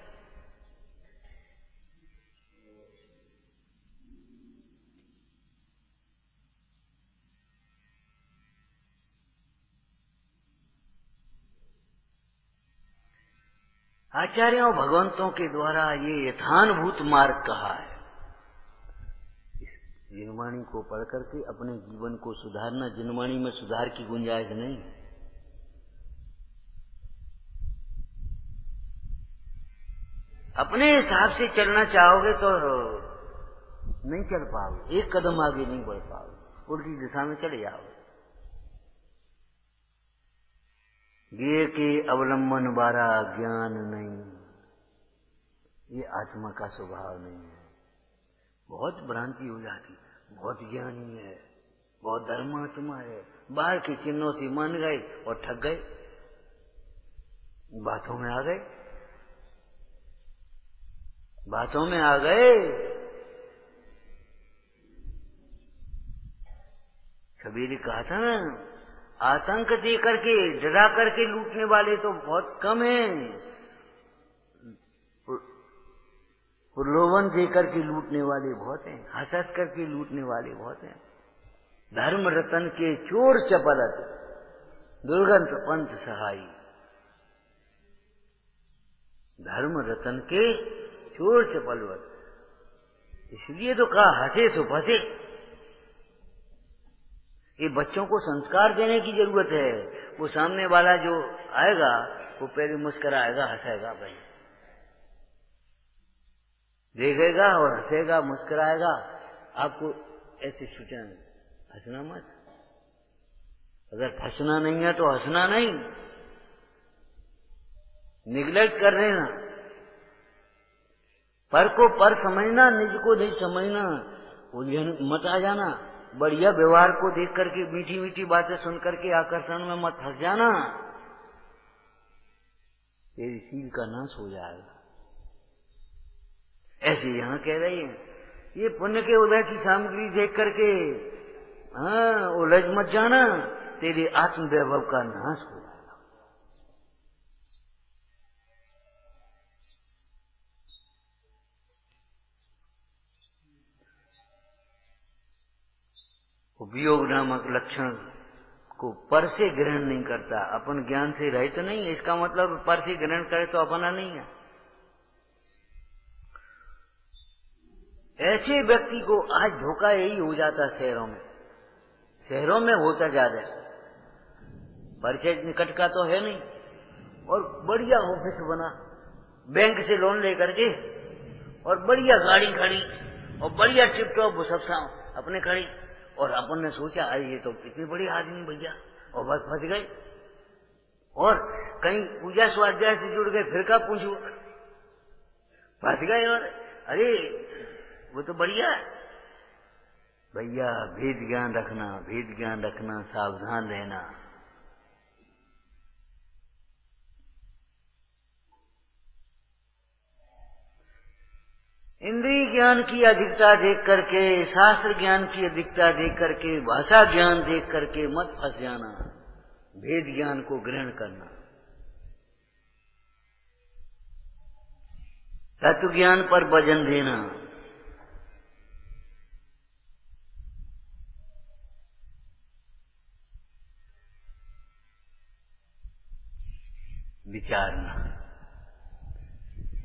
आचार्यों भगवंतों के द्वारा ये यथानुभूत मार्ग कहा है। जिनवाणी को पढ़ करके अपने जीवन को सुधारना, जिनवाणी में सुधार की गुंजाइश नहीं है। अपने हिसाब से चलना चाहोगे तो नहीं चल पाओगे, एक कदम आगे नहीं बढ़ पाओगे, उल्टी दिशा में चले जाओगे। ये के अवलंबन बारा ज्ञान नहीं, ये आत्मा का स्वभाव नहीं है। बहुत भ्रांति हो जाती, बहुत ज्ञानी है, बहुत धर्मात्मा है, बाहर के चिन्हों से मान गए और ठग गए, बातों में आ गए, बातों में आ गए। कबीर ने कहा था ना, आतंक दे करके डरा करके लूटने वाले तो बहुत कम हैं, प्रलोभन दे करके लूटने वाले बहुत हैं, हंस हंस करके लूटने वाले बहुत हैं। धर्म रतन के चोर चपलत, दुर्गंध पंथ सहाई। धर्म रतन के चोर चपलवत, इसलिए तो कहा हंसे सो फंसे। ये बच्चों को संस्कार देने की जरूरत है। वो सामने वाला जो आएगा वो पहले मुस्कुराएगा, हंसेगा, भाई देखेगा और हंसेगा, मुस्कुराएगा। आपको ऐसे सूचना, हंसना मत। अगर फंसना नहीं है तो हंसना नहीं, निगलेक्ट कर देना। पर को पर समझना, निज को निज समझना, उलझन मत आ जाना। बढ़िया व्यवहार को देख करके, मीठी मीठी बातें सुन करके आकर्षण में मत फंस जाना, तेरी सील का नाश हो जाएगा। ऐसे यहां कह रही है, ये पुण्य के उदय की सामग्री देख करके हाँ उलझ मत जाना, तेरे आत्मवैभव का नाश हो जाएगा। उपयोग नामक लक्षण को पर से ग्रहण नहीं करता, अपन ज्ञान से रहित तो नहीं है, इसका मतलब पर से ग्रहण करे तो अपना नहीं है। ऐसे व्यक्ति को आज धोखा यही हो जाता है शहरों में, शहरों में होता ज्यादा। परिचय निकट का तो है नहीं, और बढ़िया ऑफिस बना, बैंक से लोन लेकर के, और बढ़िया गाड़ी खड़ी, और बढ़िया टिप टॉप सब अपने खड़ी, और अपन ने सोचा अरे ये तो इतनी बड़ी आदमी भैया, और बस फंस गए। और कहीं पूजा स्वाध्याय से जुड़ गए, फिर का पूछू, फंस गए। और अरे वो तो बढ़िया है भैया। भेद ज्ञान रखना, भेद ज्ञान रखना, सावधान रहना। इंद्रिय ज्ञान की अधिकता देख करके, शास्त्र ज्ञान की अधिकता देख करके, भाषा ज्ञान देख करके मत फंस जाना। भेद ज्ञान को ग्रहण करना, तत्व ज्ञान पर वजन देना। विचारना,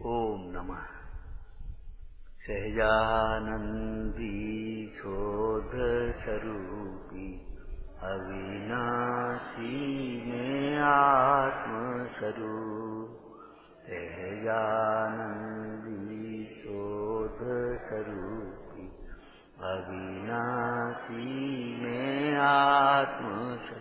ओम नमः सहजानंदी शोध स्वरूपी अविनाशी में आत्म स्वरूप सहजानंदी शोध स्वरूपी अविनाशी में आत्म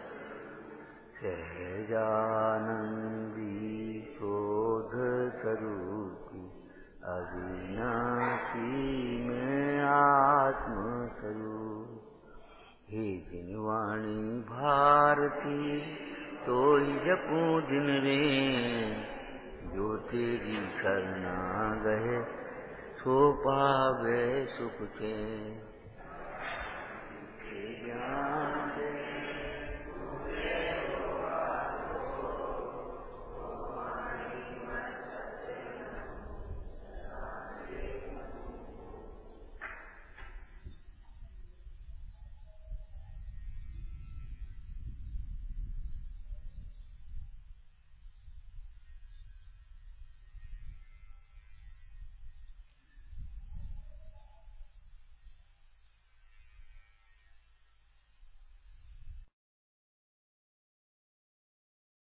सहजानंदी शोध स्वरूपी अविनाशी में आत्म स्वरूप हे जिनवाणी भारती तो जपू दिन रे जो तेरी शरणा गए सो पावे सुख के